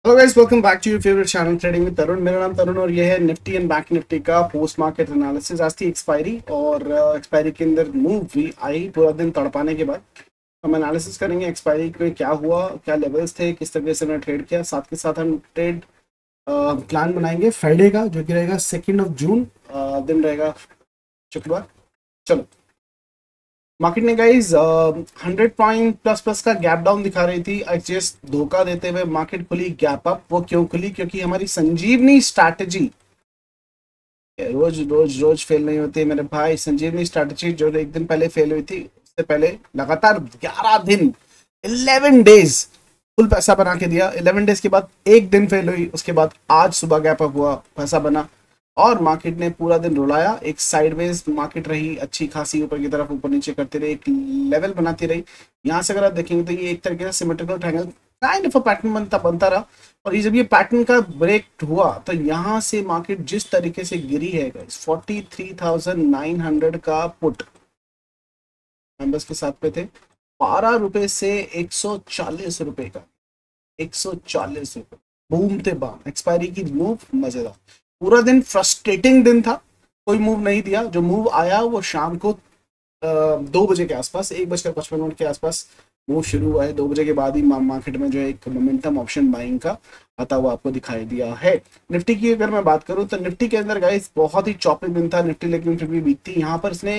Hello guys, welcome back to your favourite channel trading with Tarun. मेरा नाम तरुण और ये है निफ्टी एंड बैंक निफ्टी का पोस्ट मार्केट एनालिसिस। आज थी एक्सपायरी और एक्सपायरी के अंदर मूव भी आई पूरा दिन तड़पाने के बाद। हम एनालिसिस करेंगे एक्सपायरी में क्या हुआ, क्या लेवल्स थे, किस तरीके से हमने ट्रेड किया। साथ के साथ हम ट्रेड प्लान बनाएंगे फ्राइडे का, जो कि रहेगा 2 जून, दिन रहेगा शुक्रवार। चलो, मार्केट ने गाइज 100 पॉइंट प्लस प्लस का गैप डाउन दिखा रही थी। जस्ट धोखा देते हुए मार्केट खुली गैप अप। वो क्यों खुली? क्योंकि हमारी संजीवनी स्ट्रैटेजी रोज रोज रोज फेल नहीं होती मेरे भाई। संजीवनी स्ट्रैटेजी जो एक दिन पहले फेल हुई थी, उससे पहले लगातार 11 दिन 11 डेज फुल पैसा बना के दिया। 11 डेज के बाद एक दिन फेल हुई, उसके बाद आज सुबह गैप अप हुआ, पैसा बना और मार्केट ने पूरा दिन रुलाया। एक साइडवेज मार्केट रही, अच्छी खासी ऊपर की तरफ ऊपर नीचे करती रही, एक लेवल बनाती रही। यहाँ से अगर आप देखेंगे तो ये एक तरीके से symmetrical triangle kind of pattern बनता रहा। और ये जब ये पैटर्न का ब्रेक हुआ तो यहाँ से मार्केट जिस तरीके से गिरी है गाइस, 43,900 का पुट मेंबर्स के साथ पे थे, 12 रुपए से 140 रुपए का, 140 रुपए बूमते बाम एक्सपायरी की मूव। मजेदार, पूरा दिन फ्रस्ट्रेटिंग दिन था, कोई मूव नहीं दिया। जो मूव आया वो शाम को 2 बजे के आसपास, 1:55 के आसपास मूव शुरू हुआ है। 2 बजे के बाद ही मार्केट में जो एक मोमेंटम ऑप्शन बाइंग का आता हुआ आपको दिखाई दिया है। निफ्टी की अगर मैं बात करूं तो निफ्टी के अंदर गाइस बहुत ही चॉपिंग दिन था निफ्टी, लेकिन फिर भी वीक थी। यहाँ पर इसने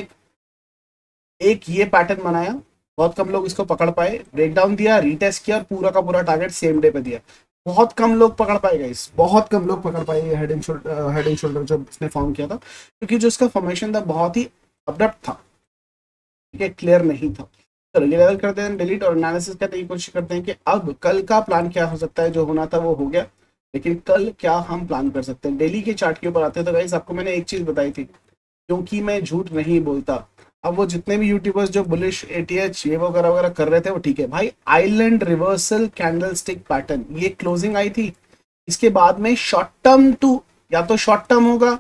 एक ये पैटर्न बनाया, बहुत कम लोग इसको पकड़ पाए, ब्रेकडाउन दिया, रीटेस्ट किया और पूरा का पूरा टारगेट सेम डे पे दिया। बहुत कम लोग पकड़ पाए गाइस, बहुत कम लोग पकड़ पाए ये हेड एंड शोल्डर जो इसने फॉर्म किया था, क्योंकि जो इसका फॉर्मेशन था बहुत ही अब्रप्ट था, ठीक है, क्लियर नहीं था। चलो ये लेवल करते हैं डिलीट और एनालिसिस करने की कोशिश करते हैं कि अब कल का प्लान क्या हो सकता है। जो होना था वो हो गया, लेकिन कल क्या हम प्लान कर सकते हैं। डेली के चार्ट के ऊपर आते हैं तो गाइस आपको मैंने एक चीज बताई थी, क्योंकि मैं झूठ नहीं बोलता। अब वो जितने भी यूट्यूबर्स जो बुलिश एटीएच ये वगैरह वगैरह कर रहे थे वो ठीक है भाई। Island reversal candle stick pattern, ये क्लोजिंग आई थी, इसके बाद में शॉर्ट टर्म टू, या तो शॉर्ट टर्म होगा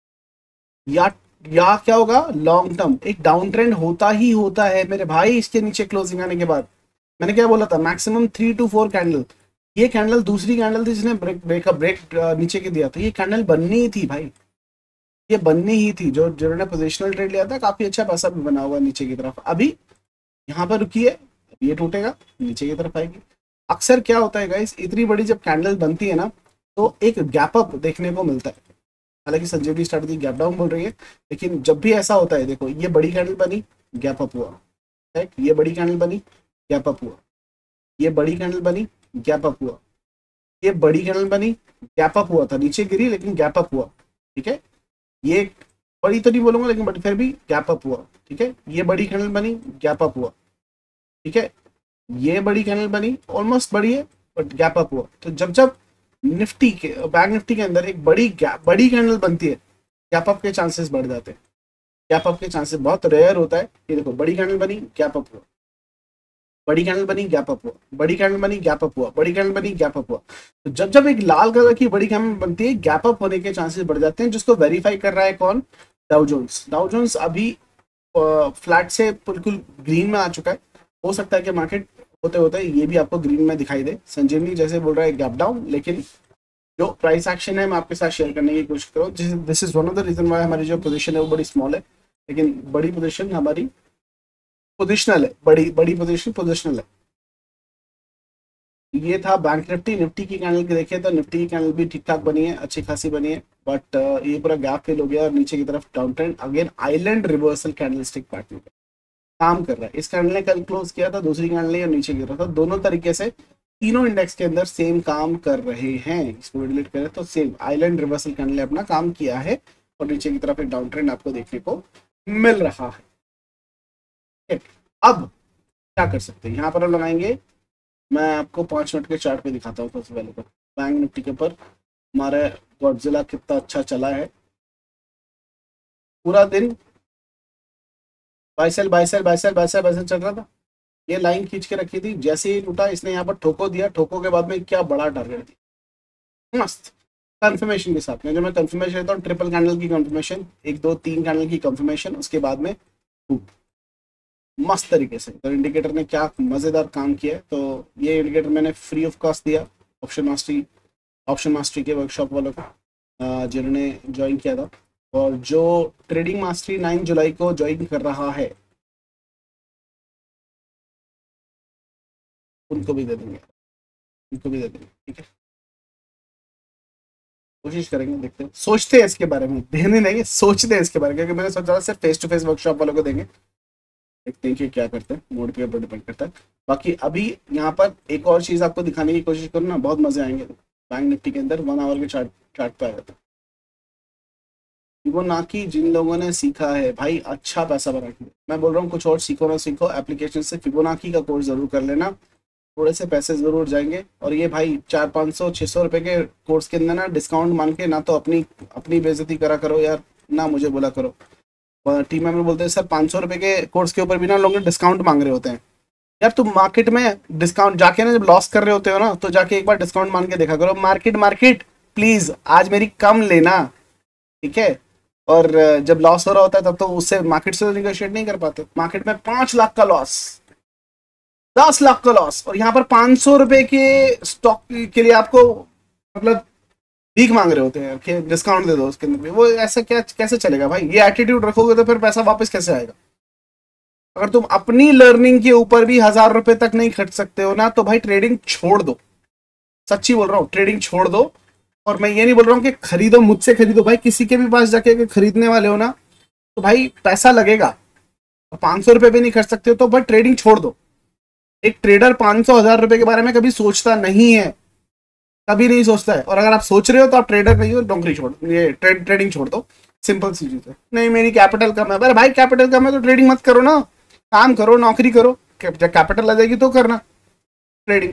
या क्या होगा, लॉन्ग टर्म। एक डाउन ट्रेंड होता ही होता है मेरे भाई इसके नीचे क्लोजिंग आने के बाद। मैंने क्या बोला था, मैक्सिमम 3 to 4 कैंडल। ये कैंडल दूसरी कैंडल थी जिसने ब्रेक नीचे के दिया था। ये कैंडल बननी ही थी भाई, ये बननी ही थी। जो जिन्होंने पोजिशनल ट्रेड लिया था काफी अच्छा पैसा भी बना हुआ नीचे की तरफ। अभी यहाँ पर रुकी है, ये टूटेगा, नीचे की तरफ आएगी। अक्सर क्या होता है गाइस, इतनी बड़ी जब कैंडल बनती है ना तो एक गैप अप देखने को मिलता है। हालांकि संजीवनी स्ट्रैटेजी गैप डाउन बोल रही है, लेकिन जब भी ऐसा होता है, देखो ये बड़ी कैंडल बनी, गैप अप हुआ, ये बड़ी कैंडल बनी, गैप अप हुआ, ये बड़ी कैंडल बनी, गैप अप हुआ, ये बड़ी कैंडल बनी, गैप अप हुआ था, नीचे गिरी लेकिन गैप अप हुआ, ठीक है। ये बड़ी तो नहीं बोलूंगा लेकिन बट फिर भी गैप अप हुआ, ठीक है। ये बड़ी कैंडल बनी, गैप अप हुआ, ठीक है। ये बड़ी कैंडल बनी, ऑलमोस्ट बड़ी है बट गैप अप हुआ। तो जब जब निफ्टी के, बैंक निफ्टी के अंदर एक बड़ी कैंडल बनती है, गैप अप के चांसेस बढ़ जाते हैं। गैप अप के चांसेस बहुत रेयर होता है। ये देखो, बड़ी कैंडल बनी, गैप अप हुआ, बड़ी कैंडल बनी, गैप अप हुआ, बड़ी कैंडल बनी, गैप अप हुआ, बड़ी कैंडल बनी, गैप अप हुआ। तो जब जब एक लाल कलर की बड़ी कैंडल बनती है, गैप अप होने के चांसेस बढ़ जाते हैं, जिसको वेरीफाई कर रहा है कौन? Dow Jones. डाउ जोन्स अभी फ्लैट से बिल्कुल ग्रीन में आ चुका है। हो सकता है कि मार्केट होते होते ये भी आपको ग्रीन में दिखाई दे। संजीवनी जैसे बोल रहा है गैप डाउन, लेकिन जो प्राइस एक्शन है मैं आपके साथ शेयर करने की कोशिश करूँ। This is one of the reason why हमारी जो पोजीशन है वो बड़ी स्मॉल है, लेकिन बड़ी पोजीशन हमारी पोजिशनल है, बड़ी बड़ी पोजिशनल है। ये था बैंक निफ्टी। निफ्टी की कैंडल की देखिए तो निफ्टी की कैंडल भी ठीक ठाक बनी है, अच्छी खासी बनी है, बट ये पूरा गैप फिल हो गया और नीचे की तरफ down trend. Again island reversal candle stick pattern पे काम कर रहा है। इस कैंडल ने कल क्लोज किया था, दूसरी कैंडल ने और नीचे की तरफ था। दोनों तरीके से तीनों इंडेक्स के अंदर सेम काम कर रहे हैं। इसको डिलीट करें तो सेम आइलैंड रिवर्सल कैंडल ने अपना काम किया है और नीचे की तरफ एक डाउन ट्रेंड आपको देखने को मिल रहा है। अब क्या कर सकते हैं, यहाँ पर हम लगाएंगे, मैं आपको 5 मिनट के चार्ट पे दिखाता हूँ। सबसे पहले तो बैंक निफ्टी के ऊपर हमारा गॉडजिला कितना अच्छा चला है। पूरा दिन buy sell buy sell buy sell buy sell buy sell चल रहा था। ये लाइन खींच के रखी थी, जैसे ही टूटा इसने यहाँ पर ठोको दिया। ठोको के बाद में क्या बड़ा टारगेट दिया, मस्त कंफर्मेशन के साथ में। जो मैं कंफर्मेशन देता हूँ, ट्रिपल कैंडल की कंफर्मेशन, 1 2 3 कैंडल की कंफर्मेशन, उसके बाद में मस्त तरीके से। तो इंडिकेटर ने क्या मजेदार काम किया है। तो ये इंडिकेटर मैंने फ्री ऑफ कॉस्ट दिया, ऑप्शन मास्टरी ऑप्शन मास्टरी के वर्कशॉप वालों को जिन्होंने ज्वाइन किया था, और जो ट्रेडिंग मास्टरी 9 जुलाई को ज्वाइन कर रहा है उनको भी दे देंगे, उनको भी दे देंगे, ठीक है। कोशिश करेंगे, देखते हैं, सोचते हैं इसके बारे में, देने नहीं सोचते हैं इसके बारे में, क्योंकि मैंने सोचा था सिर्फ फेस टू फेस वर्कशॉप वालों को देंगे। देखते हैं कि क्या करते हैं, मूड के ऊपर डिपेंड करता है। बाकी अभी यहाँ पर एक और चीज़ आपको दिखाने की कोशिश करूँ ना, बहुत मजे आएंगे। बैंक निफ्टी के अंदर 1 आवर के चार्ट पे आया था फिबोनाची। जिन लोगों ने सीखा है भाई अच्छा पैसा बना के, मैं बोल रहा हूँ कुछ और सीखो ना सीखो, एप्लीकेशन से फिबोनाची का कोर्स जरूर कर लेना, थोड़े से पैसे जरूर जाएंगे। और ये भाई 400-500-600 रुपए के कोर्स के अंदर ना डिस्काउंट मांग के ना तो अपनी अपनी बेइज्जती करा करो यार, ना मुझे बोला करो। टीम मेंबर बोलते हैं सर 500 रुपए के कोर्स के ऊपर भी ना लोग डिस्काउंट मांग रहे होते हैं। यार तुम मार्केट में डिस्काउंट जाके ना, जब लॉस कर रहे होते हो ना, तो जाके एक बार डिस्काउंट मान के देखा करो। मार्केट मार्केट प्लीज आज मेरी कम लेना, ठीक है। और जब लॉस हो रहा होता है तब तो उससे मार्केट से निगोशिएट नहीं कर पाते। मार्केट में 5 लाख का लॉस, 10 लाख का लॉस, और यहाँ पर 500 रुपए के स्टॉक के लिए आपको मतलब भीख मांग रहे होते हैं कि डिस्काउंट दे दो उसके अंदर भी। वो ऐसा क्या कैसे चलेगा भाई? ये एटीट्यूड रखोगे तो फिर पैसा वापस कैसे आएगा? अगर तुम अपनी लर्निंग के ऊपर भी 1000 रुपए तक नहीं खर्च सकते हो ना, तो भाई ट्रेडिंग छोड़ दो। सच्ची बोल रहा हूँ, ट्रेडिंग छोड़ दो। और मैं ये नहीं बोल रहा हूँ कि खरीदो, मुझसे खरीदो भाई, किसी के भी पास जाके अगर खरीदने वाले हो ना तो भाई पैसा लगेगा। 500 रुपए भी नहीं खर्च सकते हो तो भाई ट्रेडिंग छोड़ दो। एक ट्रेडर 500-1000 रुपए के बारे में कभी सोचता नहीं है, कभी नहीं सोचता है। और अगर आप सोच रहे हो तो आप ट्रेडर नहीं हो, नौकरी छोड़, ये ट्रेडिंग छोड़ दो। सिंपल सी चीज है। नहीं मेरी कैपिटल कम है, अरे भाई कैपिटल कम है तो ट्रेडिंग मत करो ना, काम करो, नौकरी करो, जब कैपिटल आ जाएगी तो करना ट्रेडिंग।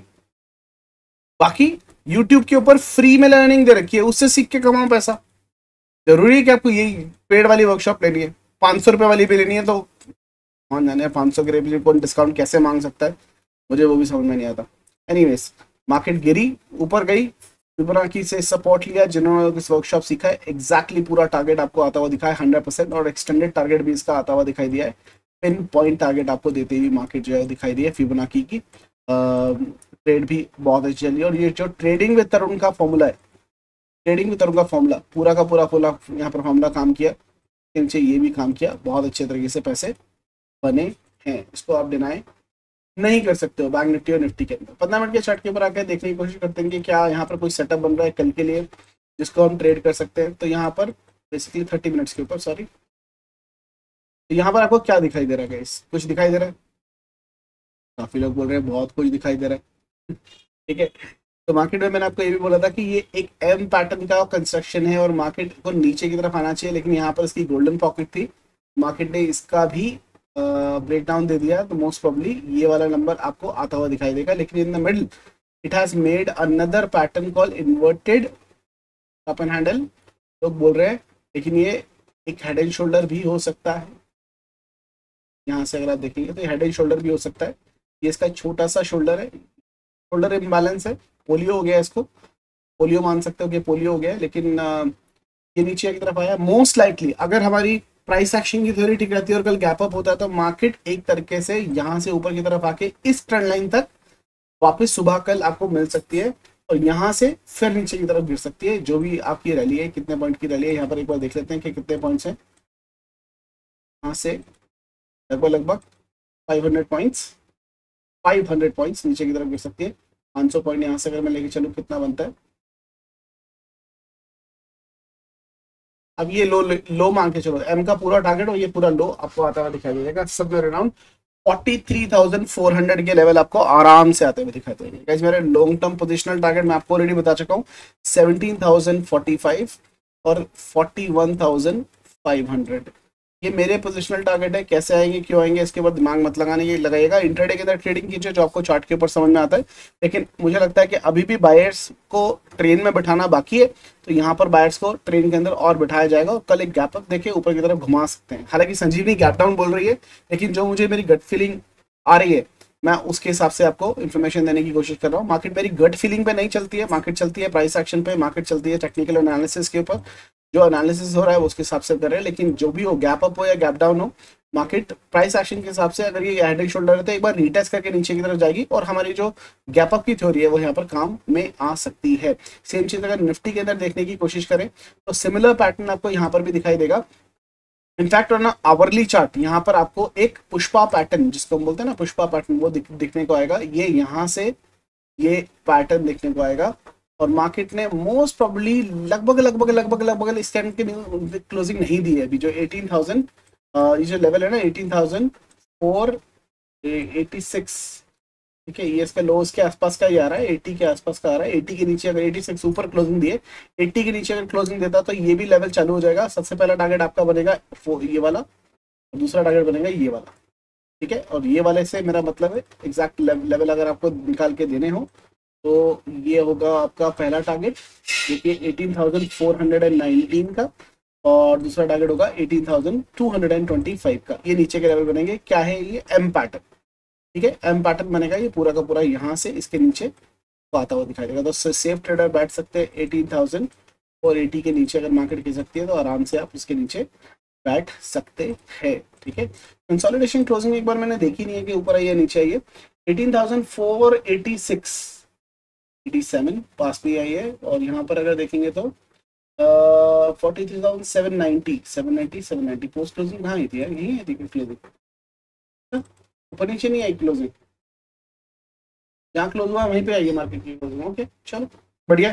बाकी यूट्यूब के ऊपर फ्री में लर्निंग दे रखी है, उससे सीख के कमाओ पैसा। जरूरी है कि आपको यही पेड वाली वर्कशॉप लेनी है? 500 रुपए वाली भी लेनी है तो कौन जाने 500 के लिए कौन डिस्काउंट कैसे मांग सकता है, मुझे वो भी समझ में नहीं आता। एनीवेज, मार्केट गिरी, ऊपर गई, फिबोनाची से सपोर्ट लिया। जिन्होंने इस वर्कशॉप सीखा है एग्जैक्टली पूरा टारगेट आपको आता हुआ दिखा है 100%, और एक्सटेंडेड टारगेट भी इसका आता हुआ दिखाई दिया है। पिन पॉइंट टारगेट आपको देते हुए मार्केट जो है दिखाई दी है फिबोनाची की। ट्रेड भी बहुत अच्छी चली, और ये जो ट्रेडिंग विद तरुण का फॉर्मूला है, ट्रेडिंग विद तरुण का फॉर्मूला पूरा का पूरा यहाँ पर फॉर्मूला काम किया, नीचे ये भी काम किया, बहुत अच्छे तरीके से पैसे बने हैं। इसको आप डिनाई नहीं कर सकते हो बैंक निफ्टी और निफ्टी के अंदर। 15 मिनट के चार्ट के ऊपर आकर देखने की कोशिश करते हैं कि क्या यहाँ पर कोई सेटअप बन रहा है कल के लिए जिसको हम ट्रेड कर सकते हैं। तो यहाँ पर बेसिकली 30 मिनट्स के ऊपर, सॉरी, तो यहाँ पर आपको क्या दिखाई दे रहा है गाइस? कुछ दिखाई दे रहा है? काफी लोग बोल रहे हैं बहुत कुछ दिखाई दे रहा है। ठीक है, तो मार्केट में मैंने आपको ये भी बोला था कि ये एक एम पैटर्न का कंस्ट्रक्शन है और मार्केट को नीचे की तरफ आना चाहिए, लेकिन यहाँ पर इसकी गोल्डन पॉकेट थी, मार्केट ने इसका भी ब्रेक डाउन दे दिया। तो मोस्ट प्रोबेबली ये वाला नंबर आपको आता हुआ दिखाई देगा, लेकिन in the middle it has made another pattern call inverted up and handle, लोग बोल रहे हैं, लेकिन ये एक हेड एंड शोल्डर भी हो सकता है। यहाँ से अगर आप देखेंगे तो हेड एंड शोल्डर भी हो सकता है। ये इसका छोटा सा शोल्डर है, शोल्डर इम्बैलेंस है, पोलियो हो गया, इसको पोलियो मान सकते हो कि पोलियो हो गया है, लेकिन ये नीचे की तरफ आया। मोस्ट लाइकली अगर हमारी प्राइस एक्शन की थ्योरी ठीक रहती है और कल गैप अप होता है तो मार्केट एक तरीके से यहाँ से ऊपर की तरफ आके इस ट्रेंड लाइन तक वापस सुबह कल आपको मिल सकती है, और यहाँ से फिर नीचे की तरफ गिर सकती है। जो भी आपकी रैली है, कितने पॉइंट की रैली है, यहाँ पर एक बार देख लेते हैं कि कितने पॉइंट्स हैं। यहाँ से लगभग 500 पॉइंट्स, 500 पॉइंट्स नीचे की तरफ गिर सकती है। 500 पॉइंट यहाँ से अगर मैं लेके चलूँ कितना बनता है? अब ये लो मान के चलो, एम का पूरा टारगेट और ये पूरा लो आपको आता हुआ दिखाई देगा सब में अराउंड 43,400 के लेवल आपको आराम से आते हुए दिखाई देंगे। गाइस मेरे लॉन्ग टर्म पोजिशनल टारगेट मैं आपको ऑलरेडी बता चुका हूँ 17,045 और 41,500, ये मेरे पोजिशनल टारगेट है। कैसे आएंगे क्यों आएंगे इसके ऊपर दिमाग मत लगाने की लगाइएगा। इंट्राडे के अंदर ट्रेडिंग कीजिए जो आपको चार्ट के ऊपर समझ में आता है, लेकिन मुझे लगता है कि अभी भी बायर्स को ट्रेन में बैठाना बाकी है, तो यहाँ पर बायर्स को ट्रेन के अंदर और बिठाया जाएगा और कल एक गैप अप देके ऊपर की तरफ घुमा सकते हैं। हालांकि संजीवनी गैप डाउन बोल रही है, लेकिन जो मुझे मेरी गट फीलिंग आ रही है मैं उसके हिसाब से आपको इन्फॉर्मेशन देने की कोशिश कर रहा हूँ। मार्केट मेरी गट फीलिंग पे नहीं चलती है, मार्केट चलती है प्राइस एक्शन पे, मार्केट चलती है टेक्निकल एनालिसिस के ऊपर। जो एनालिसिस हो रहा है वो उसके हिसाब से कर रहे हैं, लेकिन जो भी हो गैप अप हो या गैप डाउन हो, मार्केट प्राइस एक्शन के हिसाब से अगर ये हेड एंड शोल्डर है तो एक बार रीटेस्ट करके नीचे की तरफ जाएगी और हमारी जो गैप अप की थ्योरी है वो यहाँ पर काम में आ सकती है। सेम चीज अगर निफ्टी के अंदर देखने की कोशिश करें तो सिमिलर पैटर्न आपको यहाँ पर भी दिखाई देगा। इनफैक्ट ऑन आवरली चार्ट यहाँ पर आपको एक पुष्पा पैटर्न, जिसको हम बोलते हैं ना पुष्पा पैटर्न, वो दिखने को आएगा। ये यहाँ से ये पैटर्न देखने को आएगा और मार्केट ने मोस्ट प्रोबेबली लगभग लगभग लगभग लगभग इस टाइम की क्लोजिंग नहीं दी है अभी। जो 18,000 ये जो लेवल है ना 18,486, ठीक है, ये इसका लोस के आसपास का ही आ रहा है, 80 के आसपास का आ रहा है। 80 के नीचे अगर 86 ऊपर क्लोजिंग दिए, 80 के नीचे अगर क्लोजिंग देता तो ये भी लेवल चालू हो जाएगा। सबसे पहला टारगेट आपका बनेगा ये वाला, दूसरा टारगेट बनेगा ये वाला, ठीक है। और ये वाले से मेरा मतलब है एग्जैक्ट लेवल अगर आपको निकाल के देने हो तो ये होगा आपका पहला टारगेट, देखिए 18,419 का, और दूसरा टारगेट होगा 18,225 का। ये नीचे के लेवल बनेंगे। क्या है ये? एम पैटर्न, ठीक है, एम पैटर्न बनेगा ये पूरा का पूरा, यहाँ से इसके नीचे आता हुआ दिखाई देगा। तो सेफ ट्रेडर बैठ सकते हैं 18,080 के नीचे अगर मार्केट गिर सकती है तो आराम से आप उसके नीचे बैठ सकते हैं, ठीक है। कंसोलिडेशन क्लोजिंग एक बार मैंने देखी नहीं है कि ऊपर आई है नीचे आई है। 18,486 87 पास भी आई है, और यहाँ पर अगर देखेंगे तो 43,790 790 पोस्ट क्लोजिंग कहाँ आई थी यार? यही आई थी क्लोजिंग, ऊपर नीचे नहीं आई क्लोजिंग, जहाँ क्लोज हुआ वहीं पे आई है मार्केट की क्लोजिंग। ओके चलो बढ़िया,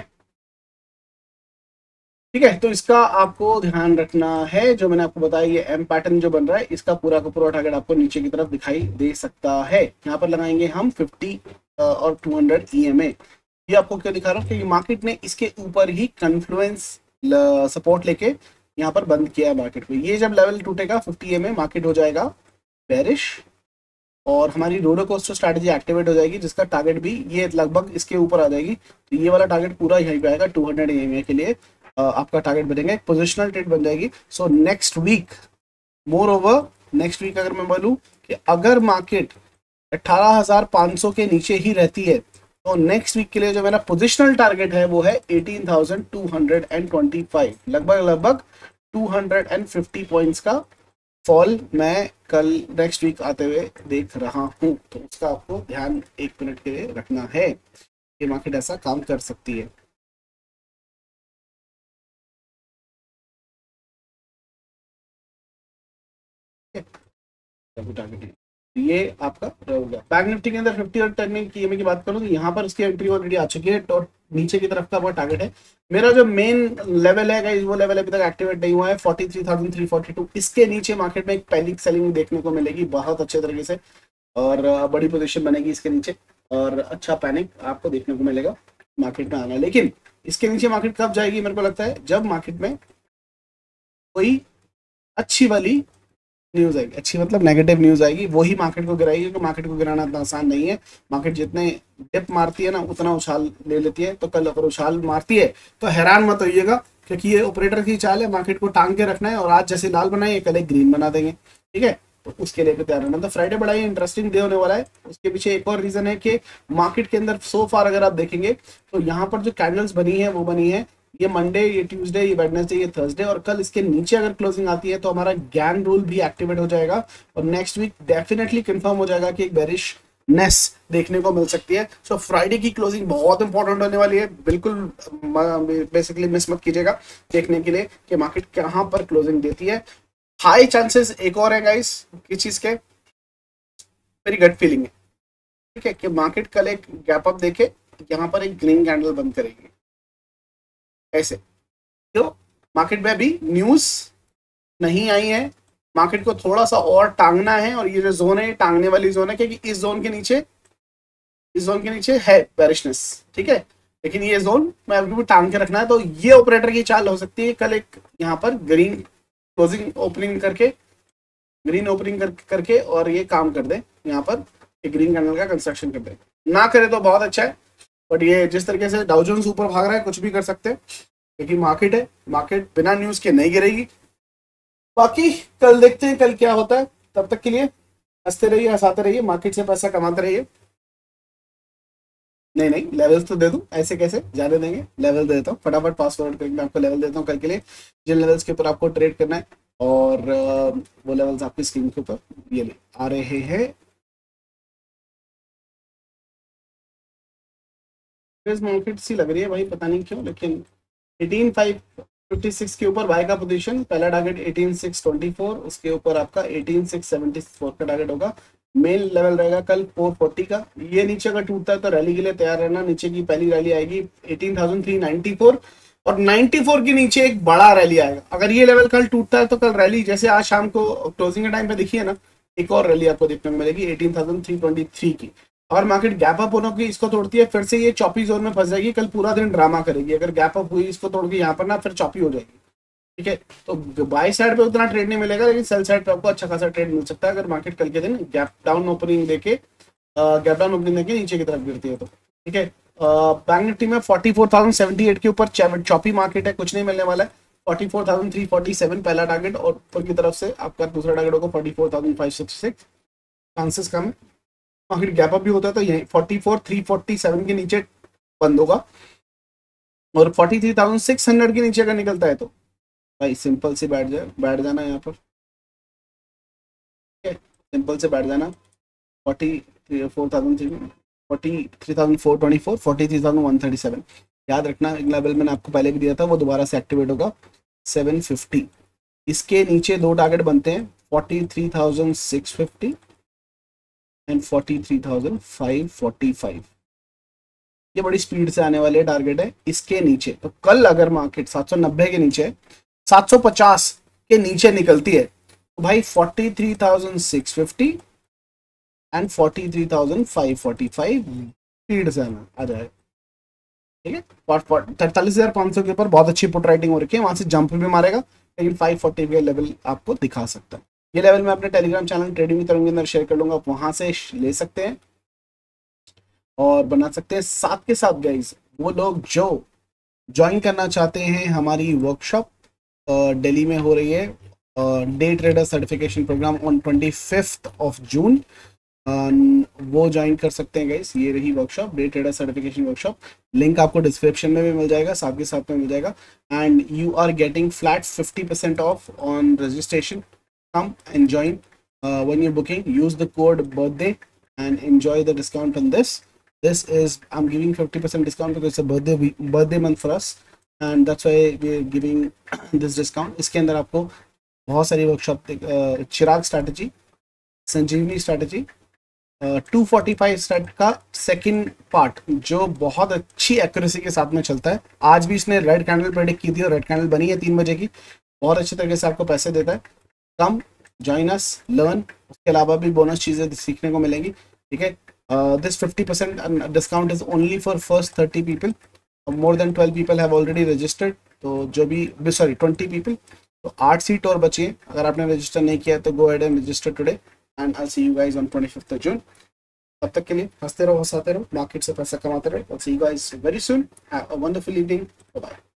ठीक है। तो इसका आपको ध्यान रखना है, जो मैंने आपको बताया ये एम पैटर्न जो बन रहा है इसका पूरा का पूरा टारगेट आपको नीचे की तरफ दिखाई दे सकता है। यहाँ पर लगाएंगे हम 50 और 200 EMA। ये आपको क्यों दिखा रहा हूँ? क्योंकि मार्केट ने इसके ऊपर ही कन्फ्लुएंस सपोर्ट लेके यहाँ पर बंद किया है मार्केट को। ये जब लेवल टूटेगा 50 EMA मार्केट हो जाएगा बेरिश, और हमारी रोलर कोस्टर स्ट्रैटेजी एक्टिवेट हो जाएगी, जिसका टारगेट भी ये लगभग इसके ऊपर आ जाएगी। तो ये वाला टारगेट पूरा यहीं पे आएगा 200 EMA के लिए आपका टारगेट बनेगा, एक पोजिशनल ट्रेड बन जाएगी। So next week, more over next week अगर मैं बोलूँ कि अगर मार्केट 18,500 के नीचे ही रहती है तो नेक्स्ट वीक के लिए जो मेरा पोजिशनल टारगेट है वो है 18,225, लगभग 250 पॉइंट्स का फॉल मैं कल नेक्स्ट वीक आते हुए देख रहा हूं। तो उसका आपको ध्यान 1 मिनट के लिए रखना है कि मार्केट ऐसा काम कर सकती है। ये आपका रहेगा। बैंक निफ्टी के अंदर 50 और 10 की EMA की बात करूं तो यहाँ पर उसकी एंट्री ऑलरेडी आ चुकी है, और नीचे की तरफ का वो टारगेट है। मेरा जो मेन लेवल है गाइस वो लेवल अभी तक एक्टिवेट नहीं हुआ है 43,342। इसके नीचे मार्केट में एक पैनिक सेलिंग देखने को मिलेगी बहुत अच्छे तरीके से, और बड़ी पोजीशन बनेगी इसके नीचे, और अच्छा पैनिक आपको देखने को मिलेगा मार्केट में आना। लेकिन इसके नीचे मार्केट कब जाएगी? मेरे को लगता है जब मार्केट में कोई अच्छी वाली न्यूज आएगी, अच्छी मतलब नेगेटिव न्यूज आएगी, वही मार्केट को गिराएगी। क्योंकि मार्केट को गिराना इतना आसान नहीं है। मार्केट जितने डिप मारती है ना उतना उछाल ले लेती है। तो कल अगर उछाल मारती है तो हैरान मत होइएगा, क्योंकि ये ऑपरेटर की चाल है, मार्केट को टांग के रखना है, और आज जैसे लाल बनाए कल एक ग्रीन बना देंगे, ठीक है। तो उसके लिए तैयार रहना। तो फ्राइडे बड़ा ही इंटरेस्टिंग डे होने वाला है। उसके पीछे एक और रीजन है कि मार्केट के अंदर सो फार अगर आप देखेंगे तो यहाँ पर जो कैंडल्स बनी है वो बनी है ये मंडे, ये ट्यूसडे, ये वेडनेसडे, ये थर्सडे, और कल इसके नीचे अगर क्लोजिंग आती है तो हमारा गैन रूल भी एक्टिवेट हो जाएगा, और नेक्स्ट वीक डेफिनेटली कंफर्म हो जाएगा कि एक बेरिश नेस देखने को मिल सकती है। सो फ्राइडे की क्लोजिंग बहुत इंपॉर्टेंट होने वाली है, बिल्कुल बेसिकली मिस मत कीजिएगा देखने के लिए कि मार्केट कहां पर क्लोजिंग देती है। हाई चांसेस एक और है गाइस किस चीज के, मेरी गट फीलिंग है, ठीक है, कि मार्केट कल एक गैप अप देके यहाँ पर एक ग्रीन कैंडल बंद करेगी। ऐसे क्यों? मार्केट में अभी न्यूज नहीं आई है, मार्केट को थोड़ा सा और टांगना है, और ये जो जोन है टांगने वाली जोन है, क्योंकि इस जोन के नीचे है बेरिशनेस, ठीक है। लेकिन ये जोन में अभी भी टांग के रखना है। तो ये ऑपरेटर की चाल हो सकती है कल एक यहाँ पर ग्रीन क्लोजिंग ओपनिंग करके, ग्रीन ओपनिंग करके और ये काम कर दे, यहाँ पर एक ग्रीन कैंडल का कंस्ट्रक्शन कर दे। ना करे तो बहुत अच्छा है, बट ये जिस तरीके से डाउ जोन्स ऊपर भाग रहा है कुछ भी कर सकते हैं, क्योंकि मार्केट है, मार्केट बिना न्यूज के नहीं गिरेगी। बाकी कल देखते हैं कल क्या होता है। तब तक के लिए हंसते रहिए, हंसाते रहिए, मार्केट से पैसा कमाते रहिए। नहीं लेवल्स तो दे दूं, ऐसे कैसे जाने देंगे। लेवल दे देता हूँ फटाफट, पास फॉरवर्ड करके मैं आपको लेवल देता हूँ कल के लिए, जिन लेवल्स के ऊपर आपको ट्रेड करना है। और वो लेवल्स आपकी स्क्रीन के ऊपर ये आ रहे हैं। मार्केट सी लग रही है भाई, पता नहीं क्यों, लेकिन 18,556 के ऊपर बाय का पोजीशन, पहला टारगेट 18,624, उसके ऊपर आपका 18,674 का टारगेट होगा। मेन लेवल रहेगा कल 440 का। ये नीचे अगर टूटता है तो रैली के लिए तैयार रहना। नीचे की पहली रैली आएगी 18,394 और 94 के नीचे एक बड़ा रैली आएगा। अगर ये लेवल कल टूटता है तो कल रैली जैसे आज शाम को क्लोजिंग के टाइम पे दिखी है ना, एक और रैली आपको देखने को मिलेगी 18,323 की। और मार्केट गैप अप होने की इसको तोड़ती है, फिर से ये चॉपी जोन में फंस जाएगी, कल पूरा दिन ड्रामा करेगी। अगर गैप अप हुई इसको तोड़ के यहाँ पर ना, फिर चॉपी हो जाएगी। ठीक है, तो बाई साइड पे उतना ट्रेड नहीं मिलेगा, लेकिन सेल साइड पे आपको अच्छा खासा ट्रेड मिल सकता है अगर मार्केट कल के दिन गैप डाउन ओपनिंग देके नीचे की तरफ गिरती है तो। ठीक है, बैंक निफ्टी में 44,078 के ऊपर चॉपी मार्केट है, कुछ नहीं मिलने वाला है। 44,347 पहला टारगेट और ऊपर की तरफ से आपका दूसरा टारगेट होगा 44,566। चांसेस कम है। मार्केट गैप अप भी होता है तो यही 44,347 के नीचे बंद होगा, और 43,600 के नीचे अगर निकलता है तो भाई सिंपल से बैठ जाना यहाँ पर। सिंपल से बैठ जाना। 43,424, 43,137 याद रखना। एक लेवल मैंने आपको पहले भी दिया था, वो दोबारा से एक्टिवेट होगा 750। इसके नीचे दो टारगेट बनते हैं 43,650 एंड 43,545। ये बड़ी स्पीड से आने वाले टारगेट है इसके नीचे। तो कल अगर मार्केट 790 के नीचे, 750 के नीचे निकलती है तो भाई 43,650 एंड 43,545 स्पीड से आ जाए। ठीक है, 43,500 के ऊपर बहुत अच्छी पुट राइटिंग हो रखी है, वहां से जंप भी मारेगा, लेकिन 540 के लेवल आपको दिखा सकता है। ये लेवल मैं अपने Telegram channel trading with Tarun के अंदर शेयर कर लूंगा, आप वहां से ले सकते हैं और बना सकते हैं। साथ के साथ गाइस, वो लोग जो ज्वाइन करना चाहते हैं हमारी वर्कशॉप दिल्ली में हो रही है, day trader certification program on 25 of June, वो ज्वाइन कर सकते हैं गाइस। ये रही workshop, day trader certification workshop. Link आपको डिस्क्रिप्शन में भी मिल जाएगा, साथ के साथ में मिल जाएगा। And you are getting flat 50% off on registration. Come and join when you booking, use the code birthday and enjoy the discount on this. This is, I'm giving 50% discount because it's a birthday month for us, and that's why we're giving this discount. इसके अंदर आपको बहुत सारी workshop, Chirag strategy, Sanjeevani strategy, 245 strat का second part जो बहुत अच्छी accuracy के साथ में चलता है। आज भी इसने रेड कैंडल प्रेडिक्ट की थी और रेड कैंडल बनी है 3 बजे की, बहुत अच्छे तरीके से आपको पैसे देता है। कम जॉइन अस, लर्न, उसके अलावा भी बोनस चीज़ें सीखने को मिलेंगी। ठीक है, this 50% discount is only for first 30 people. More than 12 people have already registered, तो जो भी 20 पीपल, तो 8 सीट और बची है। अगर आपने रजिस्टर नहीं किया तो go ahead and register today and I see you guys on 25 June. तब तक के लिए हंसते रहो, हंसाते रहो, मार्केट से पैसा कमाते रहो। I'll see you guys very soon. Have a wonderful evening. Bye bye.